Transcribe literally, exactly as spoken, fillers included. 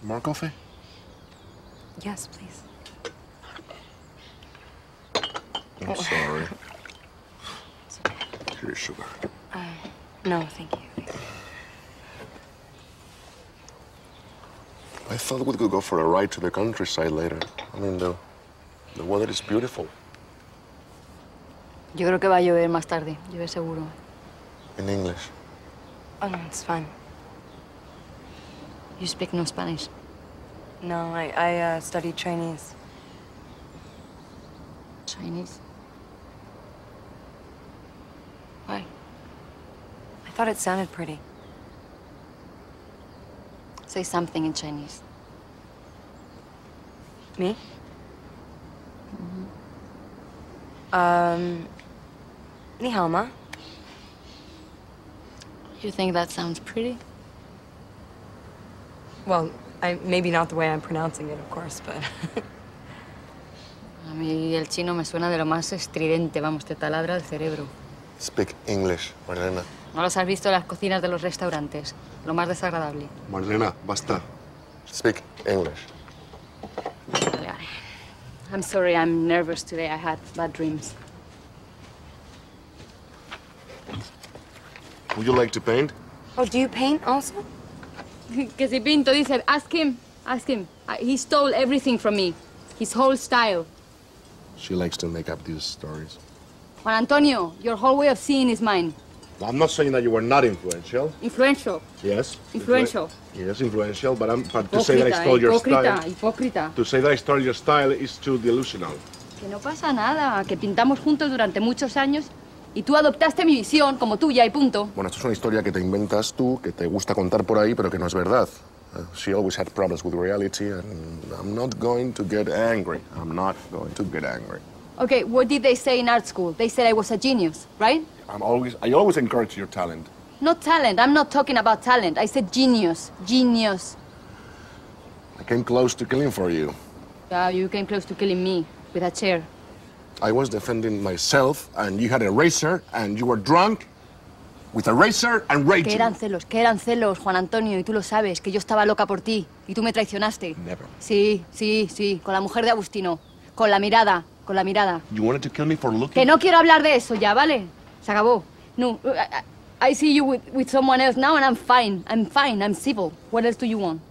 More coffee? Yes, please. I'm sorry. Here's sugar. Uh, no, thank you. I thought we could go for a ride to the countryside later. I mean, the, the weather is beautiful. Yo creo que va a llover más tarde, llueve seguro. In English. Oh, no, it's fine. You speak no Spanish? No, I, I uh, studied Chinese. Chinese? Why? I thought it sounded pretty. Say something in Chinese. Me? Mm-hmm. Um, Ni hao ma. You think that sounds pretty? Well, I, maybe not the way I'm pronouncing it, of course, but... A mí el chino me suena de lo más estridente, vamos, te taladra el cerebro. Speak English, Marlena. ¿No los has visto en las cocinas de los restaurantes? Lo más desagradable. Marlena, basta. Speak English. Vale, vale. I'm sorry, I'm nervous today. I had bad dreams. Would you like to paint? Oh, do you paint also? Que si pinto, dice, ask him, ask him. He stole everything from me, his whole style. She likes to make up these stories. Juan Antonio, your whole way of seeing is mine. I'm not saying that you were not influential. Influential. Yes. Influential. Influ yes, influential, but, I'm, but to Hipócrita, say that I stole eh? your hipócrita, style... Hipócrita, To say that I stole your style is too delusional. Que no pasa nada, que pintamos juntos durante muchos años y tú adoptaste mi visión como tuya y punto. Bueno, esto es una historia que te inventas tú, que te gusta contar por ahí, pero que no es verdad. Uh, she always had problems with reality, and I'm not going to get angry. I'm not going to get angry. Okay, what did they say in art school? They said I was a genius, right? I'm always, I always encourage your talent. Not talent, I'm not talking about talent. I said genius, genius. I came close to killing for you. Yeah, you came close to killing me with a chair. I was defending myself, and you had a razor, and you were drunk with a razor and raging. Que eran celos, que eran celos, Juan Antonio, y tú lo sabes, que yo estaba loca por ti, y tú me traicionaste. Never. Sí, sí, sí, con la mujer de Agustino, con la mirada, con la mirada. You wanted to kill me for looking? Que no quiero hablar de eso ya, ¿vale? Se acabó. No, I, I see you with, with someone else now, and I'm fine, I'm fine, I'm civil. What else do you want?